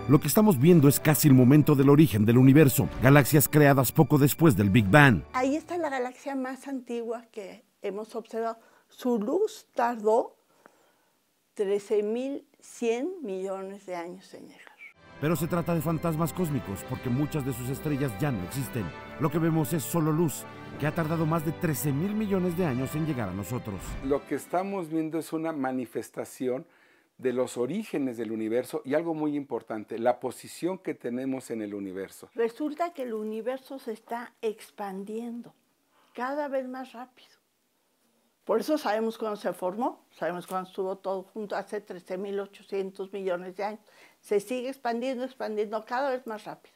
Lo que estamos viendo es casi el momento del origen del universo, galaxias creadas poco después del Big Bang. Ahí está la galaxia más antigua que hemos observado. Su luz tardó 13.100 millones de años en llegar. Pero se trata de fantasmas cósmicos porque muchas de sus estrellas ya no existen. Lo que vemos es solo luz, que ha tardado más de 13.000 millones de años en llegar a nosotros. Lo que estamos viendo es una manifestación de los orígenes del universo y algo muy importante, la posición que tenemos en el universo. Resulta que el universo se está expandiendo cada vez más rápido. Por eso sabemos cuándo se formó, sabemos cuándo estuvo todo junto hace 13.800 millones de años. Se sigue expandiendo cada vez más rápido.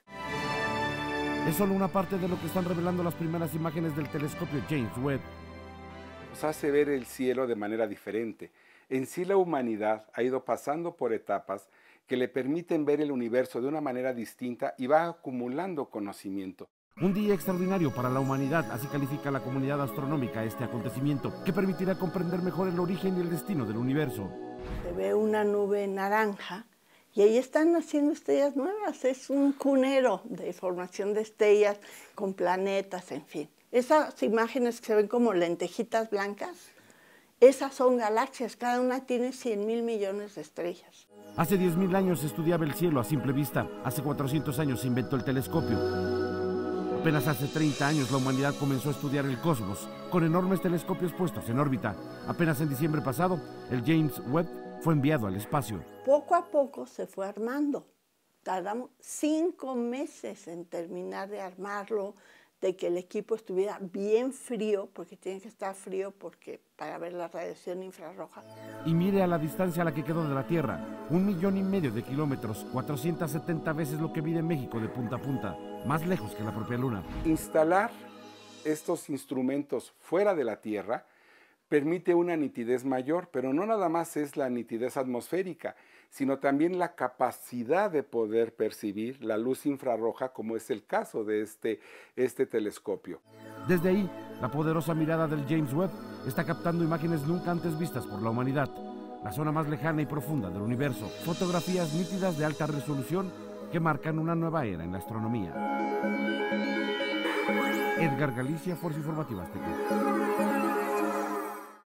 Es solo una parte de lo que están revelando las primeras imágenes del telescopio James Webb. Nos hace ver el cielo de manera diferente. En sí la humanidad ha ido pasando por etapas que le permiten ver el universo de una manera distinta y va acumulando conocimiento. Un día extraordinario para la humanidad, así califica la comunidad astronómica este acontecimiento, que permitirá comprender mejor el origen y el destino del universo. Se ve una nube naranja y ahí están naciendo estrellas nuevas. Es un cunero de formación de estrellas con planetas, en fin. Esas imágenes que se ven como lentejitas blancas, esas son galaxias, cada una tiene 100.000 millones de estrellas. Hace 10.000 años se estudiaba el cielo a simple vista, hace 400 años se inventó el telescopio. Apenas hace 30 años la humanidad comenzó a estudiar el cosmos, con enormes telescopios puestos en órbita. Apenas en diciembre pasado, el James Webb fue enviado al espacio. Poco a poco se fue armando. Tardamos 5 meses en terminar de armarlo, de que el equipo estuviera bien frío, porque tiene que estar frío para ver la radiación infrarroja. Y mire a la distancia a la que quedó de la Tierra, 1,5 millones de kilómetros, 470 veces lo que mide México de punta a punta, más lejos que la propia Luna. Instalar estos instrumentos fuera de la Tierra permite una nitidez mayor, pero no nada más es la nitidez atmosférica, sino también la capacidad de poder percibir la luz infrarroja, como es el caso de este telescopio. Desde ahí, la poderosa mirada del James Webb está captando imágenes nunca antes vistas por la humanidad, la zona más lejana y profunda del universo, fotografías nítidas de alta resolución que marcan una nueva era en la astronomía. Edgar Galicia, Fuerza Informativa Azteca.